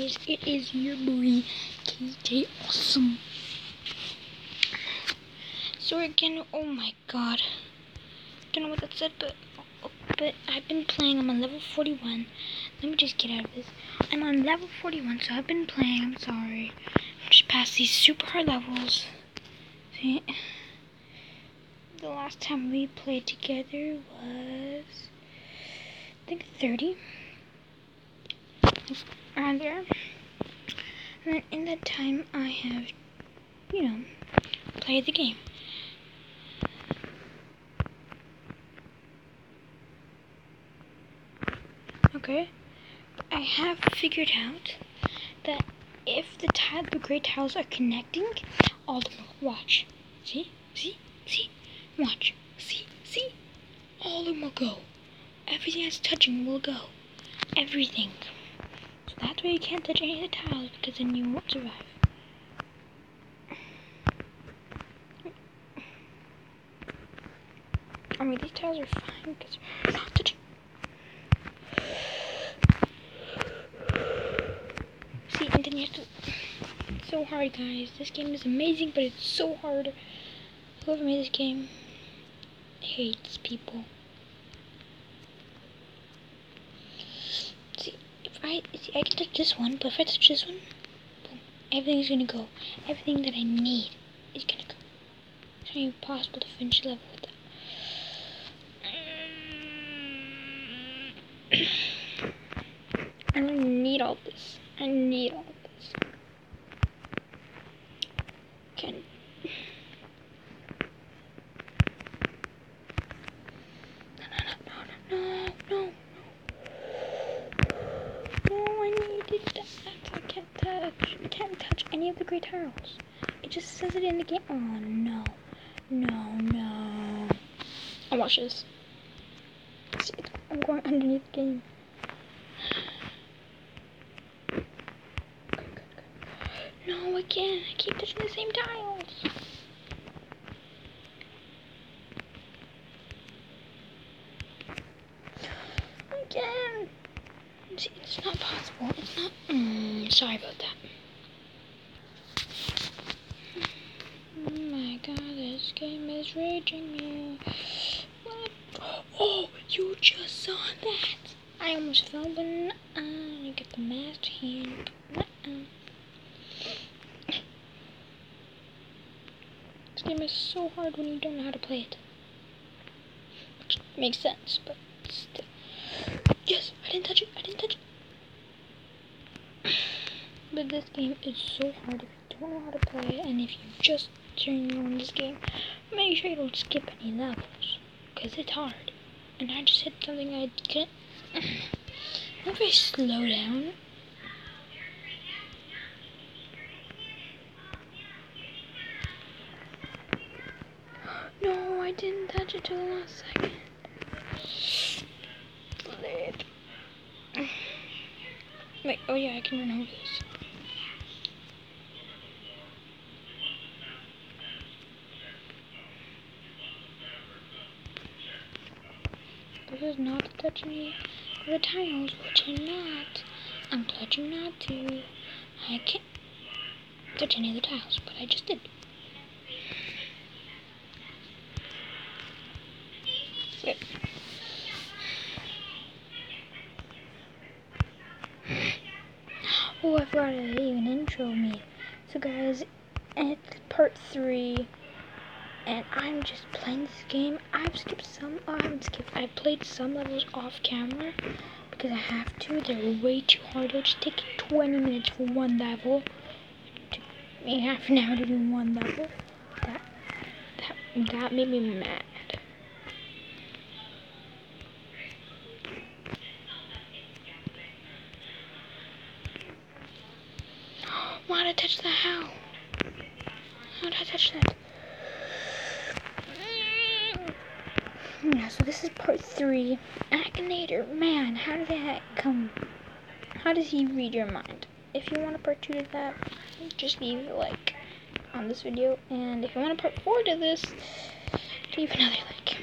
It is your boy KJ Awesome. So again, oh my god, don't know what that said, but I've been playing. I'm on level 41. Let me just get out of this. I'm on level 41, so I've been playing. I'm sorry. Just past these super hard levels. See, the last time we played together was, I think, 30. Around there. And then in that time, I have, played the game. Okay, I have figured out that if the gray tiles are connecting, all of them will watch. See, watch. See, all of them will go. Everything that's touching will go. Everything. So that way you can't touch any of the tiles, because then you won't survive. I mean, these tiles are fine because you're not touching. See, and then you have to. It's so hard, guys. This game is amazing, but it's so hard. Whoever made this game hates people. See, I can touch this one, but if I touch this one, boom, everything's gonna go. Everything that I need is gonna go. It's not even possible to finish the level with that. I don't need all this. I need all this. Can. No. No, I needed that. I can't touch. I can't touch any of the gray tiles. It just says it in the game. Oh, no. Oh, watch this. See, I'm going underneath the game. Good. No, again. I keep touching the same tiles. Again. See, it's not possible. It's not. Sorry about that. Oh my god, this game is raging me. What? Oh, you just saw that. I almost fell, but you get the masked hand. This game is so hard when you don't know how to play it. Which makes sense, but still. Yes, I didn't touch it. But this game is so hard if you don't know how to play it, and if you just turn on this game, make sure you don't skip any levels, because it's hard. And I just hit something I can't. If I slow down. No, I didn't touch it till the last second. Wait, oh yeah, I can run over this. This is not touching the tiles, which I'm not. I'm pledging not to. I can't touch any of the tiles, but I just did. Wait. Oh, I forgot to even intro me. So guys, it's part 3, and I'm just playing this game. I've skipped some. Oh, I haven't skipped. I played some levels off camera because I have to. They're way too hard. It'll just take 20 minutes for one level. It took me half an hour to do one level. That made me mad. Why did I touch that? How did I touch that? Yeah, so this is part 3. Akinator, man, how did that come? How does he read your mind? If you want a part 2 to that, just leave a like on this video. And if you want a part 4 to this, leave another like.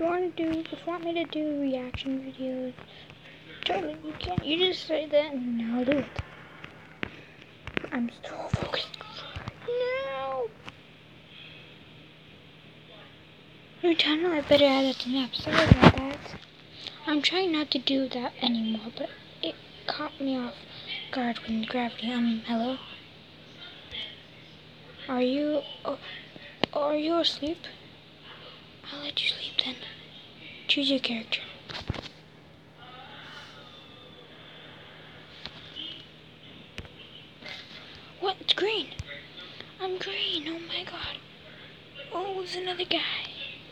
you want me to do reaction videos, totally you can. You just say that and I'll do it. I'm so focused. No. Every time I better add that to an episode about that. I'm trying not to do that anymore, but it caught me off guard when gravity. Hello. Are you asleep? I'll let you sleep then. Choose your character. What? It's green. I'm green. Oh my god. Oh, there's another guy.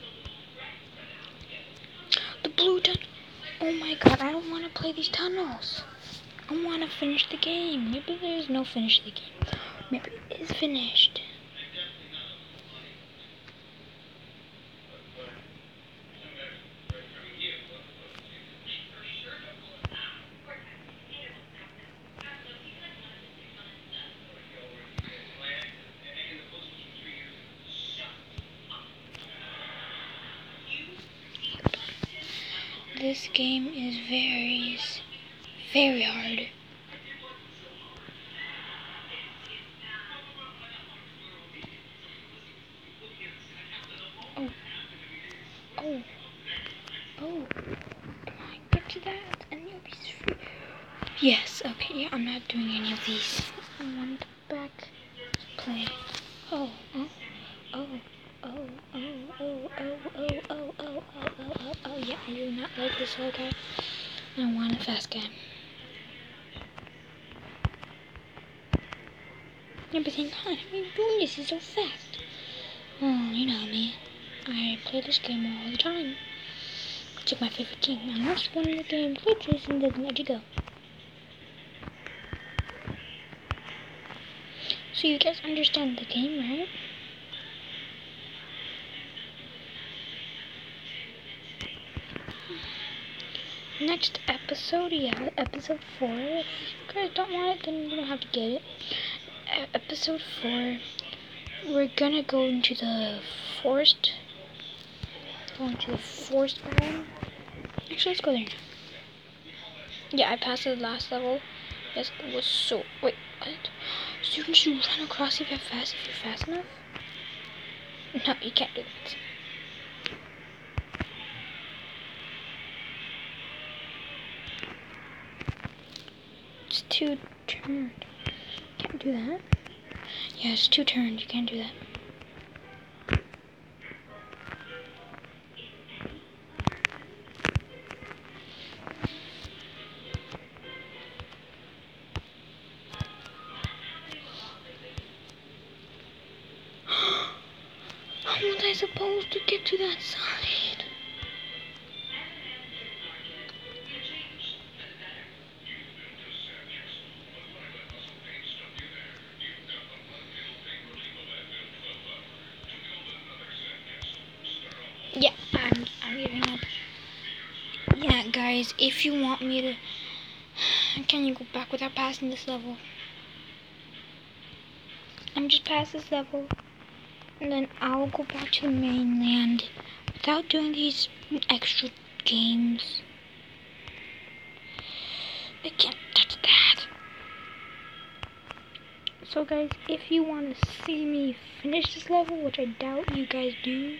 The blue tunnel. Oh my god, I don't want to play these tunnels. I want to finish the game. Maybe there's no finish the game. Maybe it is finished. This game is very hard. Oh, come on, get to that, and you'll be free. Yes, okay, yeah, I'm not doing any of these. I want back play. Oh, yeah, I do not like this slow guy. I want a fast guy. Yeah, but hang on, how are you doing this? He's so fast. Oh, you know me. I play this game all the time. It's like my favorite game. Unless one of the games glitches and doesn't let you go. So you guys understand the game, right? Next episode, yeah, episode 4. If you guys don't want it, then you don't have to get it. Episode 4, we're gonna go into the forest. Biome. Actually, let's go there now. Yeah, I passed the last level. Yes, it was so. Wait, what? Shouldn't you run across if you're fast enough? No, you can't do that. It's 2 turned. Can't do that. Yeah, it's 2 turned. You can't do that. How was I supposed to get to that side? Yeah, I'm giving up. Yeah, guys, if you want me to... Can you go back without passing this level? I'm just past this level. And then I'll go back to the mainland without doing these extra games. I can't touch that. So guys, if you want to see me finish this level, which I doubt you guys do,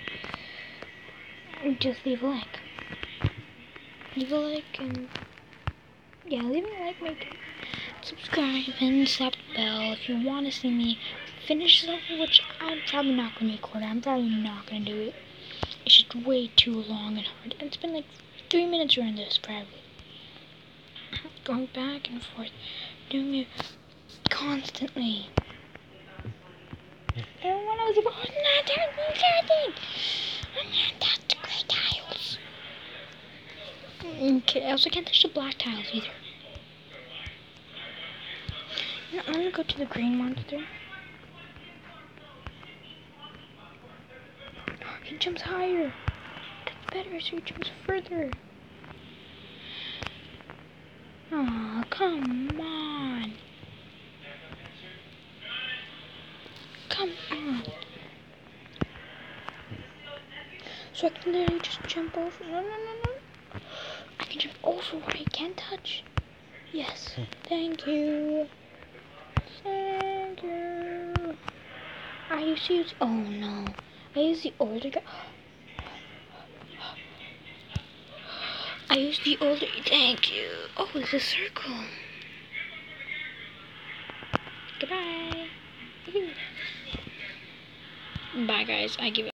just leave a like. Leave a like and yeah, leave a like, subscribe and slap the bell if you want to see me finish this level, which I'm probably not going to record. I'm probably not going to do it. It's just way too long and hard. And it's been like 3 minutes around this, probably. Going back and forth, doing it constantly. Everyone knows about I'm not touching. I'm not touching the gray tiles. Okay, I also can't touch the black tiles either. No, I'm gonna go to the green monster. He jumps higher. That's better, so he jumps further. Oh, come on. Come on. So I can literally just jump over. No, no, no, no. I can jump over what I can't touch. Yes. Thank you. Thank you. I used to use... Oh, no. I used the older guy. I used the older... Thank you. Oh, it's a circle. Goodbye. Bye, guys. I give it.